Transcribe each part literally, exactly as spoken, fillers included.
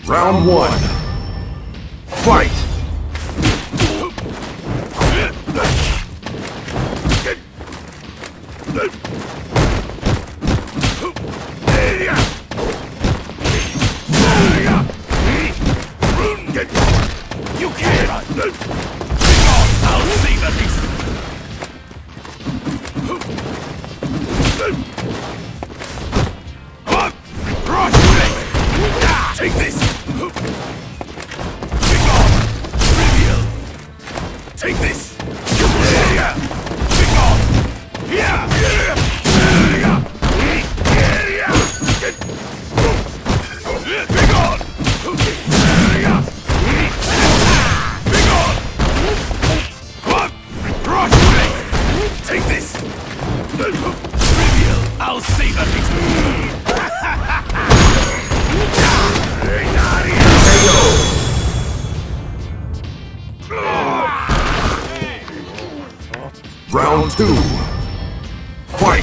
Round one. Fight! You can't! I'll see that this... Take this! Kick off! Trivial! Take this! Kick off! Yeah! Big on! Big on! Crush me! Take this! Trivial! I'll save at least! Round two. Fight!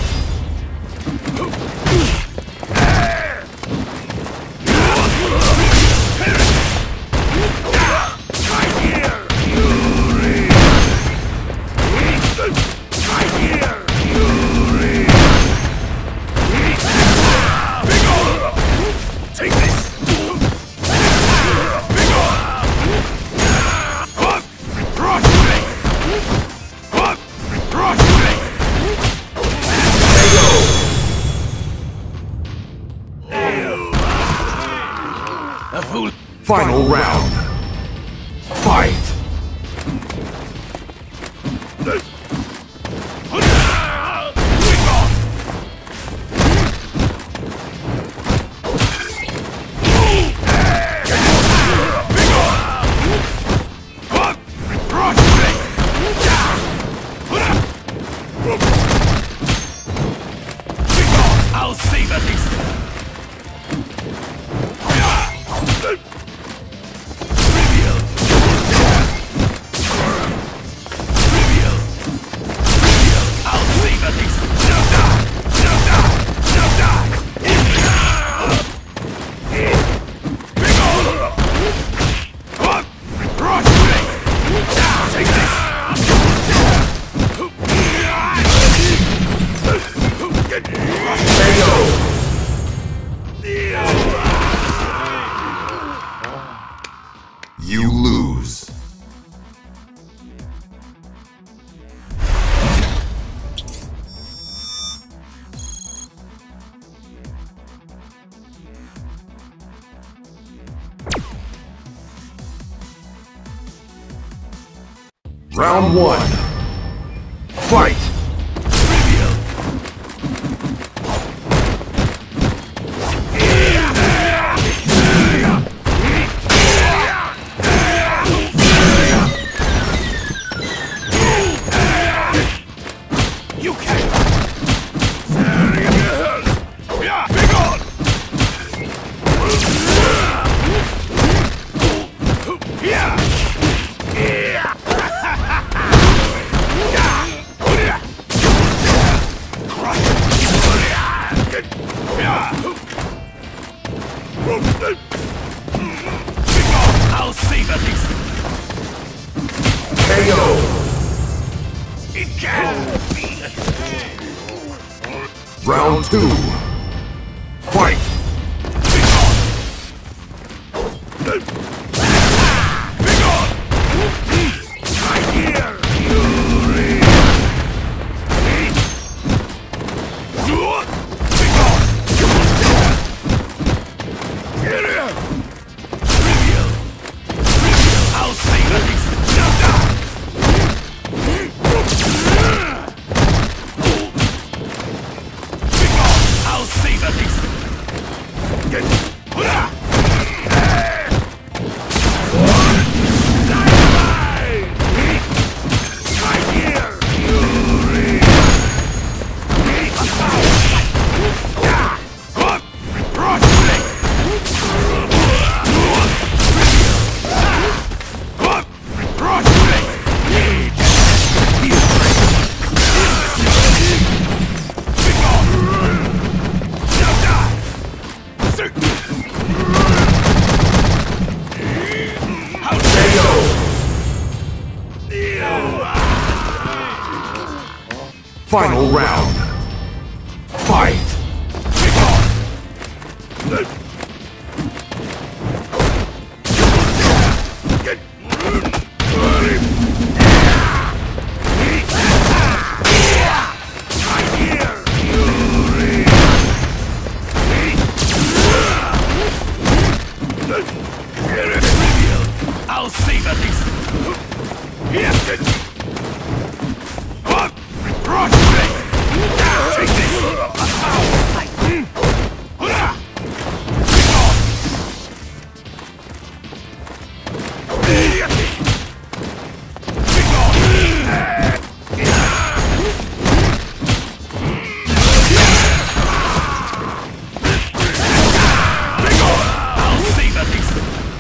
Final round. Fight! I'll save at least! You lose. Round one. Fight! You can't! Yeah, big on! Yeah! Yeah! I'll save at least! K O! It can't be! Round two. Fight! Big on! I hear you! Big on! Trivial! Trivial! I'll save at least! Big on! I'll Final round. Fight! I'll save at least. Yes, it. What? Rush me. Take this. I'll save at least.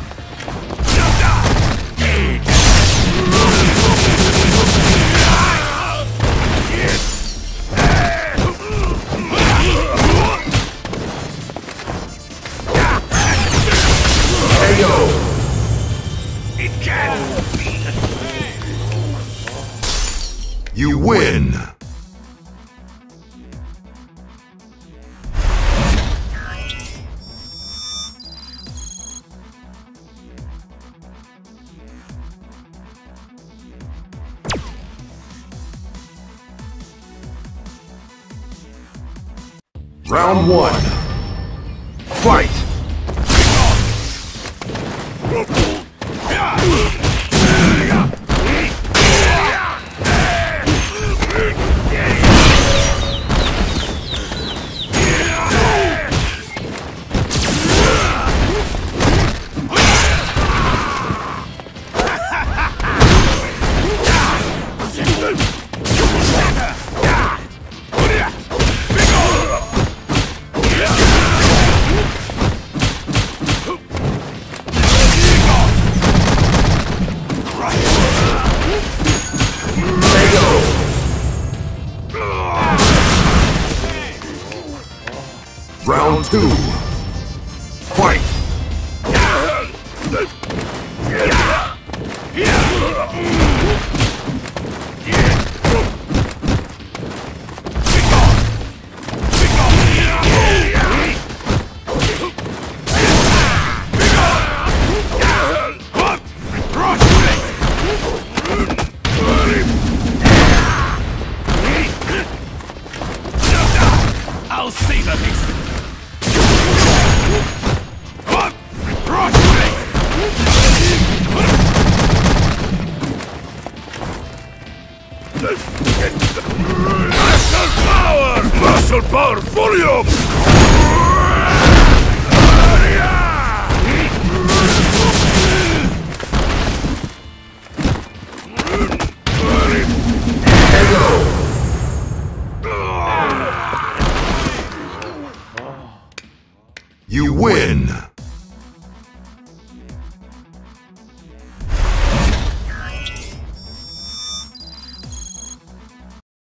K O! It can be. You win! Round one. Fight! Round two. Fight! I'll save at least. Muscle power! Muscle power, volume! You win!